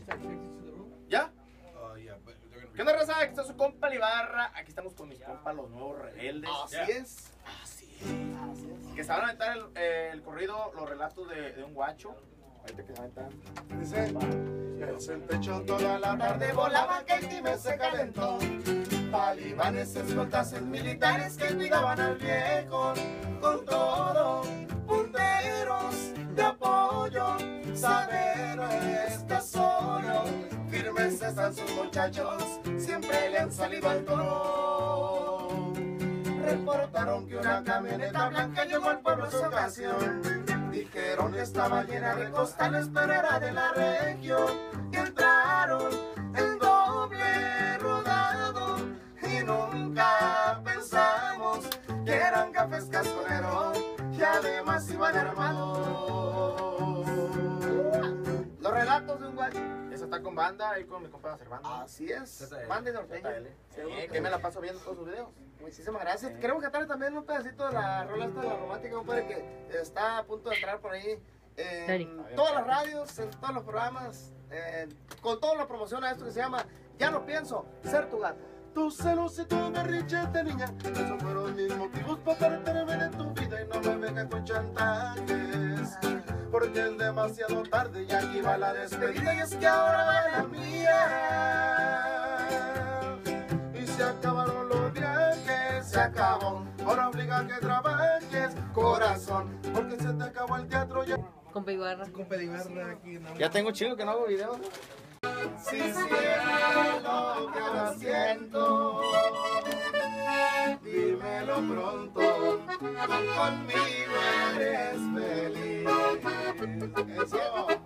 ¿Ya? ¿Qué onda, raza? Aquí está su compa Libarra. Aquí estamos con mis compas, los nuevos rebeldes. Así es. Que se van a aventar el corrido, los relatos de un guacho. Ahorita que se aventan. Dice, el centecho toda la tarde volaba que el time se calentó. Talibanes, escoltas militares que cuidaban al viejo. Con todo, punteros de apoyo. Sabero está solo. Firmes están sus muchachos, siempre le han salido al toro. Reportaron que una camioneta blanca llegó al pueblo en su ocasión. Dijeron que estaba llena de costales, pero era de la región. Y entraron en doble rodado y nunca pensamos que eran cafés casconeros y además iban armados. Los relatos de un guacho. Esa está con banda, ahí con mi compa Cervando. Así es, Banda y norteña. Que me la paso viendo todos sus videos. Muchísimas gracias. Queremos cantar también un pedacito de la rola esta de la romántica, compadre, que está a punto de entrar por ahí en todas las radios, en todos los programas, con todo lo promociona esto que se llama Ya no pienso ser tu gato. Tus celos y tu berrinchete, niña, esos fueron mis motivos para intervenir en tu vida y no me vengan con chantajes. Porque es demasiado tarde y aquí va la despedida y es que ahora va la mía. Y se acabaron los viajes, se acabó. Ahora obliga a que trabajes, corazón, porque se te acabó el teatro ya. Compa Ibarra. Ya tengo chido que no hago videos. Sí, cielo, que lo siento. Dímelo pronto, conmigo eres feliz. Eso.